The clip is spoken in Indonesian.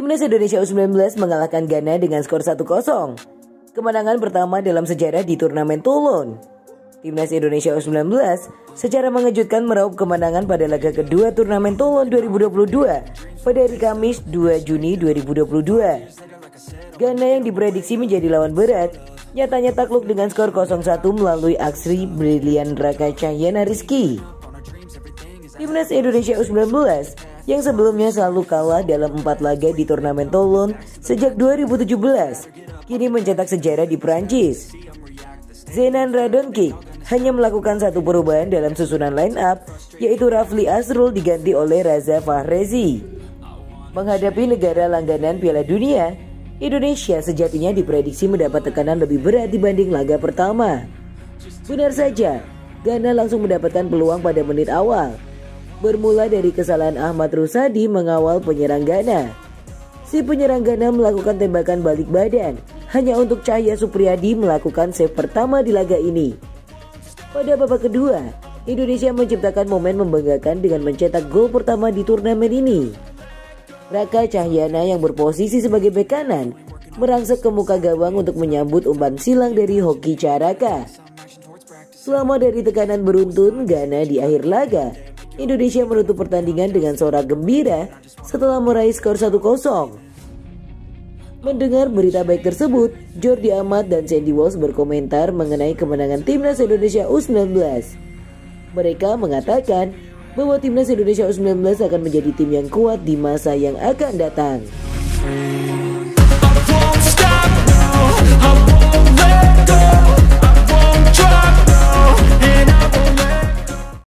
Timnas Indonesia U19 mengalahkan Ghana dengan skor 1-0. Kemenangan pertama dalam sejarah di turnamen Toulon. Timnas Indonesia U19 secara mengejutkan meraup kemenangan pada laga kedua turnamen Toulon 2022 pada hari Kamis 2 Juni 2022. Ghana yang diprediksi menjadi lawan berat nyatanya takluk dengan skor 0-1 melalui aksi brilian Raka Cahyana Rizky. Timnas Indonesia U19 yang sebelumnya selalu kalah dalam 4 laga di turnamen Toulon sejak 2017 kini mencetak sejarah di Prancis. Zenan Radonjic hanya melakukan satu perubahan dalam susunan line up, yaitu Rafli Asrul diganti oleh Raza Fahrezi. Menghadapi negara langganan Piala Dunia, Indonesia sejatinya diprediksi mendapat tekanan lebih berat dibanding laga pertama. Benar saja, Ghana langsung mendapatkan peluang pada menit awal. Bermula dari kesalahan Ahmad Rusadi mengawal penyerang Ghana. Si penyerang Ghana melakukan tembakan balik badan hanya untuk Cahya Supriyadi melakukan save pertama di laga ini. Pada babak kedua, Indonesia menciptakan momen membanggakan dengan mencetak gol pertama di turnamen ini. Raka Cahyana yang berposisi sebagai bek kanan merangsek ke muka gawang untuk menyambut umpan silang dari Hoki Caraka. Selama dari tekanan beruntun Ghana di akhir laga, Indonesia menutup pertandingan dengan sorak gembira setelah meraih skor 1-0. Mendengar berita baik tersebut, Jordi Amat dan Sandy Walsh berkomentar mengenai kemenangan Timnas Indonesia U19. Mereka mengatakan bahwa Timnas Indonesia U19 akan menjadi tim yang kuat di masa yang akan datang. I won't stop now, I won't let go.